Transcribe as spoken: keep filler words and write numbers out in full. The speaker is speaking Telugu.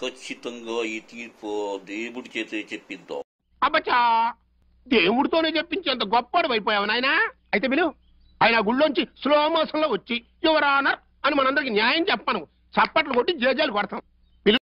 ఖచ్చితంగా ఈ తీర్పు దేవుడి చేతే చెప్పిందో. అబ్బచ్చా, దేవుడితోనే చెప్పించేంత గొప్పడు అయిపోయావు నాయనా. అయితే విను, ఆయన గుళ్ళోంచి స్లో మోషన్ లో వచ్చి యువర్ ఆనర్ అని మనందరికి న్యాయం చెప్పను, చప్పట్లు కొట్టి జేజాలు కొడతాం.